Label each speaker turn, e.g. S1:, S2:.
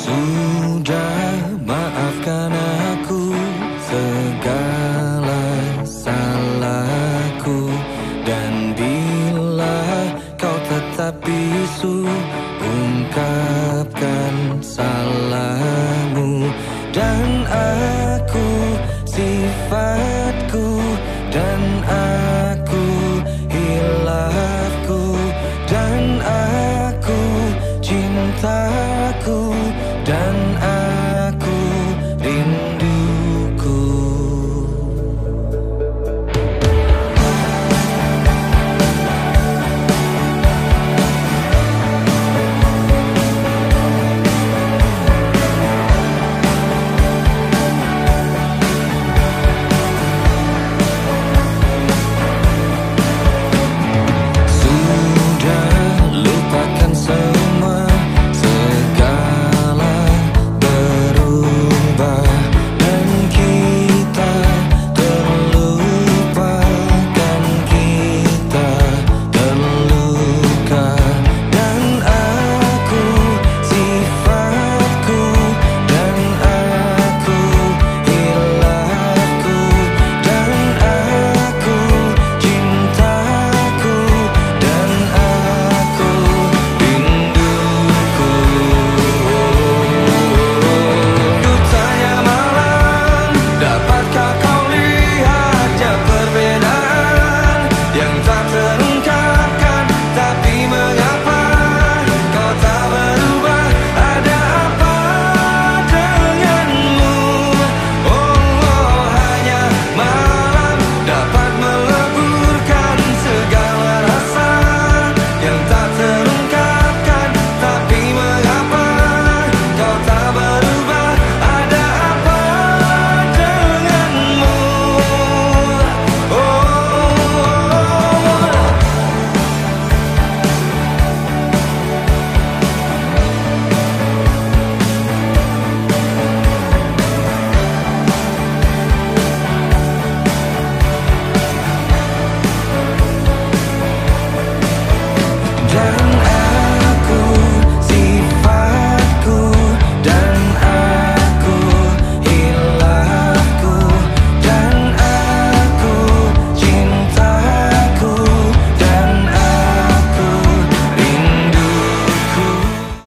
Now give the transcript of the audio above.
S1: Sudah maafkan aku segala salahku, dan bila kau tetap bisu, ungkapkan salahmu. Dan aku sifatku, dan aku hilafku, dan aku cintaku, dan aku rinduku. Sudah lupakan semua, segala berubah, dan kita terlupakan, kita terluka. Dan aku sifatku, dan aku hilafku, dan aku cintaku, dan aku rinduku. Dutanya malam, dapatkah kau lihatnya perbedaan yang tak terungkapkan? Tapi mengapa kau tak berubah? Ada apa denganmu? Oh, hanya malam dapat meleburkan segala rasa yang tak terungkapkan. Tapi mengapa kau tak berubah? Ada apa denganmu? Oh, dan